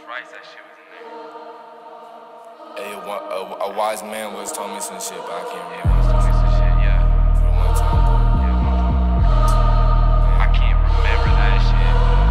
Christ, that shit was in there. Hey, a wise man once told me some shit, but I can't remember. Yeah, once told me some shit, yeah. For one time. I can't remember that shit.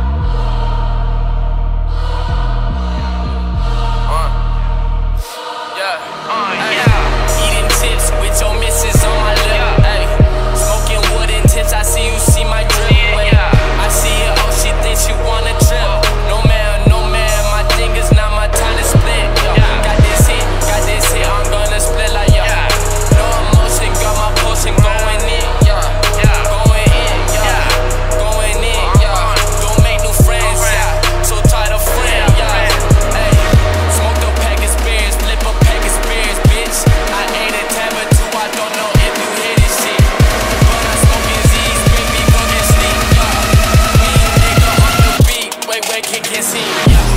Yeah. Eating chips with your missus on my lip. Ay. Smoking wood and tips, I see you see my drip. I see it, oh, she thinks she wanna trip. No man, my thing is not my time to split. Yo. Got this hit, I'm gonna split like yo. No emotion, got my potion going in, yeah. Going in, yeah. Going in, yeah. Don't make new friends, yeah. So tired of friends, yeah. Hey, smoke a pack of spears, flip a pack of spears, bitch. I ate a tab or two, I don't know if you hear this shit. But I'm smoking Z's, baby, go get sleep, yeah. Me, nigga, on the beat, wait, can't see, yeah.